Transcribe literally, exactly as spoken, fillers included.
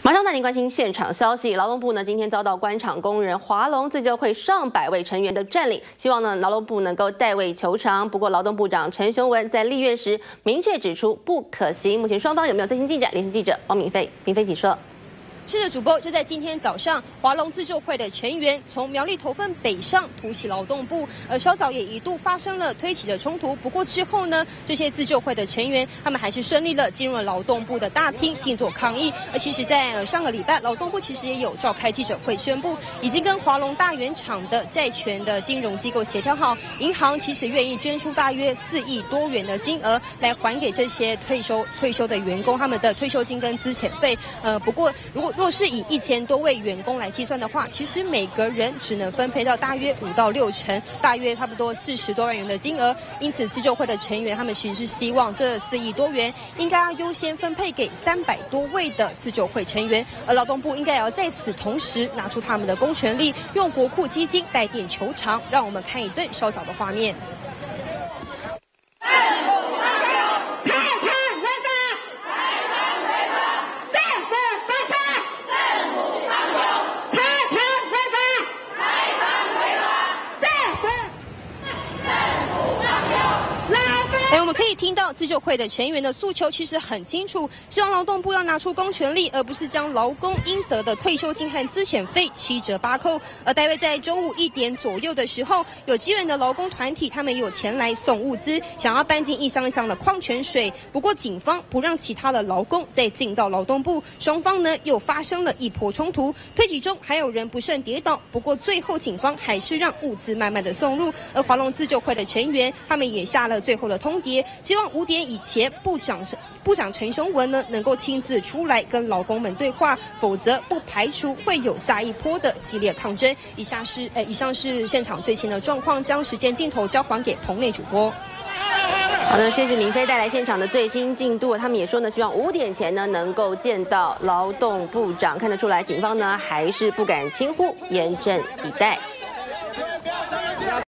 马上带您关心现场消息。劳动部呢今天遭到官场工人华龙自救会上百位成员的占领，希望呢劳动部能够代为求偿。不过劳动部长陈雄文在立院时明确指出不可行。目前双方有没有最新进展？连线记者汪敏飞，敏飞请说。 是的，主播就在今天早上，华龙自救会的成员从苗栗头份北上突袭劳动部，而稍早也一度发生了推挤的冲突。不过之后呢，这些自救会的成员他们还是顺利的进入了劳动部的大厅静坐抗议。而其实在，在上个礼拜，劳动部其实也有召开记者会，宣布已经跟华龙大原厂的债权的金融机构协调好，银行其实愿意捐出大约四亿多元的金额来还给这些退休退休的员工他们的退休金跟资遣费。呃，不过如果 若是以一千多位员工来计算的话，其实每个人只能分配到大约五到六成，大约差不多四十多万元的金额。因此，自救会的成员他们其实是希望这四亿多元应该要优先分配给三百多位的自救会成员，而劳动部应该也要在此同时拿出他们的公权力，用国库基金代垫求偿。让我们看一段稍早的画面。 我们可以听到自救会的成员的诉求其实很清楚，希望劳动部要拿出公权力，而不是将劳工应得的退休金和资遣费七折八扣。而大约在中午一点左右的时候，有支援的劳工团体，他们也有前来送物资，想要搬进一箱一箱的矿泉水。不过警方不让其他的劳工再进到劳动部，双方呢又发生了一波冲突，推挤中还有人不慎跌倒。不过最后警方还是让物资慢慢的送入，而华龙自救会的成员他们也下了最后的通牒。 希望五点以前，部长部长陈雄文呢能够亲自出来跟劳工们对话，否则不排除会有下一波的激烈抗争。以下是呃，以上是现场最新的状况，将时间镜头交还给棚内主播。 好的，谢谢明飞带来现场的最新进度。他们也说呢，希望五点前呢能够见到劳动部长。看得出来，警方呢还是不敢轻忽，严阵以待。